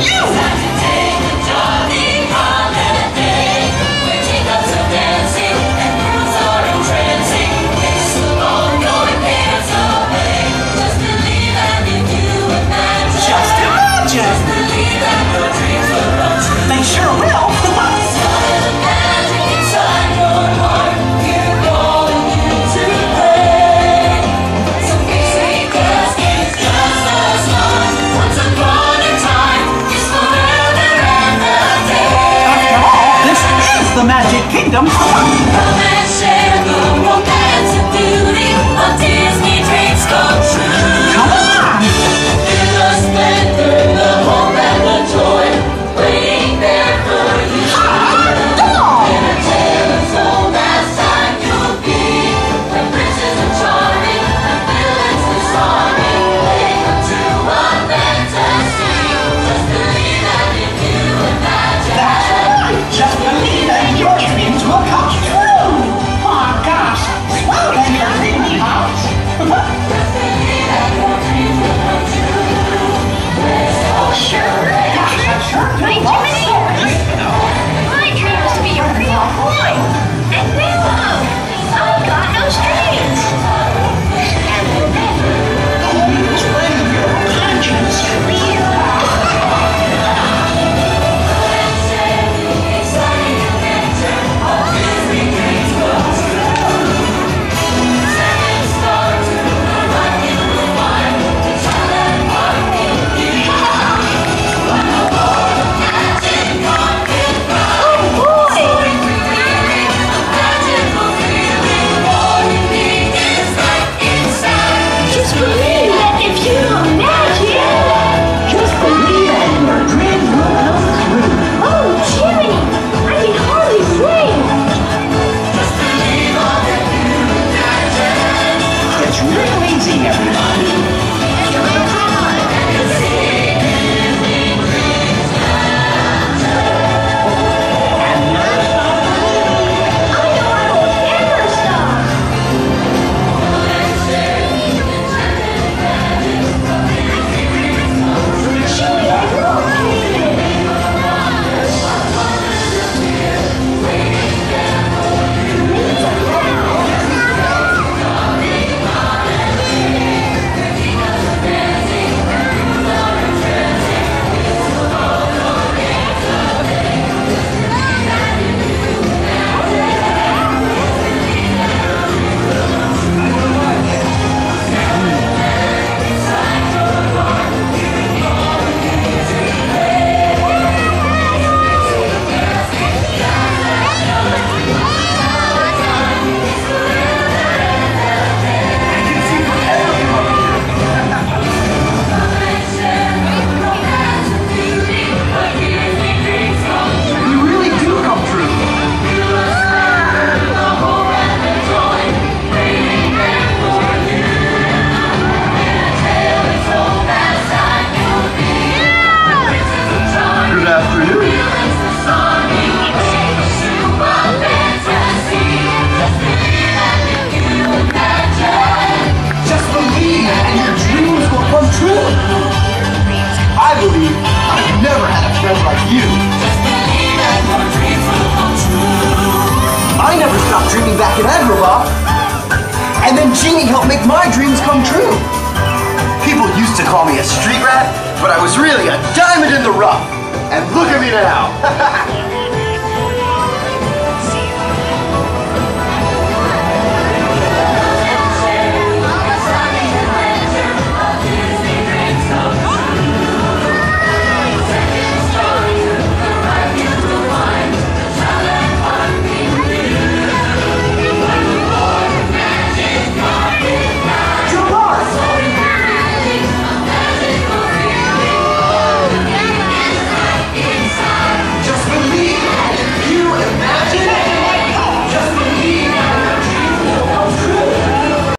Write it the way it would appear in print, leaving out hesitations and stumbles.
The Magic Kingdom. Come and share the romance and beauty of Disney dreams come true. Come on! In the splendor, the hope and the joy waiting there for you. In a tale as old as time you'll be, when princes are charming and villains disarming, they come to a fantasy. Just believe that if you imagine. That's right! Just believe it. Your dreams will come true! Oh gosh! Well, then you're really hot! Oh, sure! Gosh, I sure do! Hi, Jiminy! My dream was to be a real boy! And now, I've got no strings! And remember, always run your conscience clear! dreaming back in Agrabah, and then Genie helped make my dreams come true. People used to call me a street rat, but I was really a diamond in the rough. And look at me now.